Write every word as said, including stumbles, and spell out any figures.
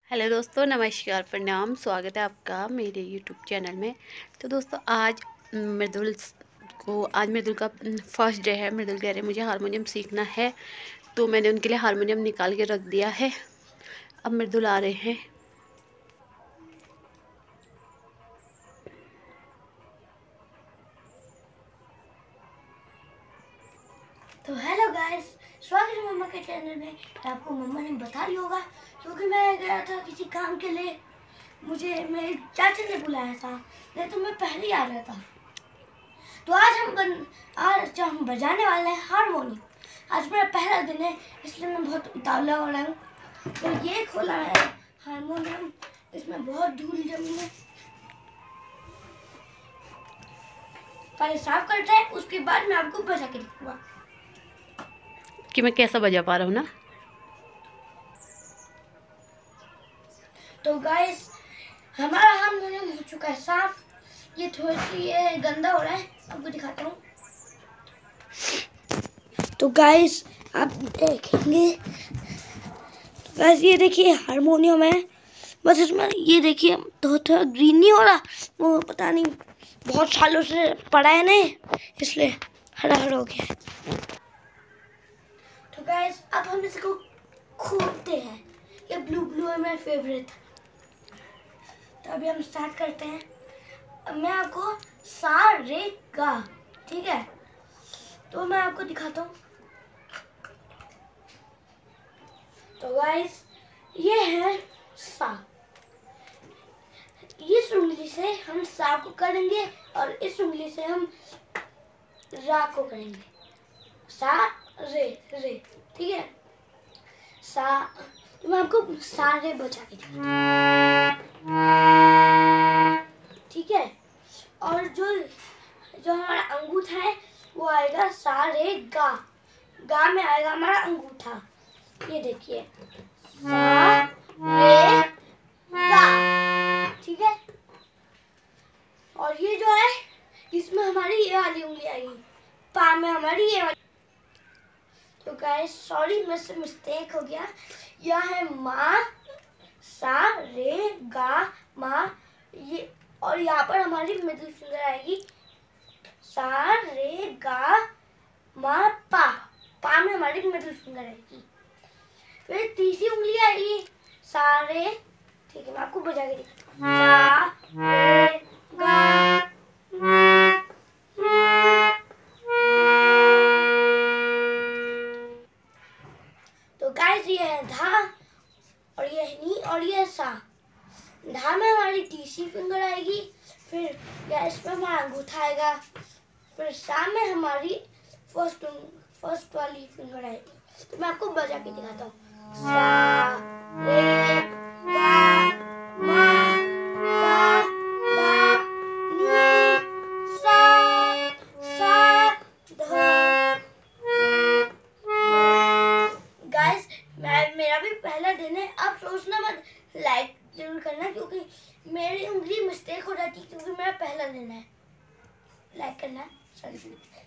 Hello दोस्तों, नमस्कार, प्रणाम। स्वागत है आपका मेरे यूट्यूब चैनल में। तो दोस्तों, आज मृदुल को आज मृदुल का फर्स्ट डे है। मृदुल कह रहे हैं मुझे हारमोनियम सीखना है, तो मैंने उनके लिए हारमोनियम निकाल के रख दिया है। अब मृदुल आ रहे हैं। तो हेलो गाइस, स्वागत है मम्मा के चैनल में। आपको मम्मा ने बता दिया होगा क्योंकि मैं गया था किसी काम के लिए, मुझे मेरे चाचा ने बुलाया था, नहीं तो मैं पहले ही आ रहा था। तो आज हम बन आज हम बजाने वाले हैं हारमोनियम। आज मेरा पहला दिन है, इसलिए मैं बहुत उतावला हो रहा हूँ। तो ये खोला है हारमोनियम, इसमें बहुत धूल जमी है। पहले साफ करते हैं, उसके बाद मैं आपको बजा के दिखाऊंगा कि मैं कैसा बजा पा रहा हूँ ना। तो गाइस, हमारा हारमोनियम हो चुका है साफ। ये थोड़ी सी ये गंदा हो रहा है, आपको दिखाता हूँ। तो गाइस, आप देखेंगे, तो गाइस ये देखिए हारमोनियम है, बस इसमें ये देखिए तो थोड़ा ग्रीन नहीं हो रहा, वो पता नहीं बहुत सालों से पड़ा है नहीं, इसलिए हरा हरा हो गया है। तो गाइस, अब हम इसको खोलते हैं। ये ब्लू ब्लू है मेरा फेवरेट। तो अभी हम स्टार्ट करते हैं। अब मैं आपको सा रे गा, ठीक है, तो मैं आपको दिखाता हूँ। तो गाइस, ये है सा। इस उंगली से हम सा को करेंगे और इस उंगली से हम रा को करेंगे। सा रे रे, ठीक है। सा, तो मैं आपको सा रे बजा के ठीक है। और जो जो हमारा अंगूठा है वो आएगा सा रे गा। गा में आएगा हमारा अंगूठा, ये देखिए, सा रे गा, ठीक है। और ये जो है, इसमें हमारी ये वाली उंगली आएगी, पा में हमारी ये वाली। तो गाइस, सॉरी, मुझसे मिस्टेक हो गया। यह है मा, सा रे गा मा, ये, और यहाँ पर हमारी मिडिल फिंगर आएगी, सा रे गा मा पा। पा में हमारी मिडिल फिंगर आएगी। फिर तीसरी उंगली आएगी सा रे, ठीक है, मैं आपको बजा के दिखाता हूँ। सा रे गा, तो गाइस ये है धा, और ये है नी, और ये है सा। धा में हमारी तीसरी फिंगर आएगी, फिर या इसमें हमारा अंगूठा आएगा, फिर सा में हमारी फर्स्ट फर्स्ट वाली फिंगर आएगी। तो मैं आपको बजा के दिखाता हूँ। सा रे गा मा पा धा नी सा सा धा। गाइस, मैं मेरा भी पहला दिन है। आप सोचना मत, लाइक जरूर करना, क्योंकि मेरी उंगली मिस्टेक हो जाती है, क्योंकि मेरा पहला दिन है। लाइक करना, सॉरी।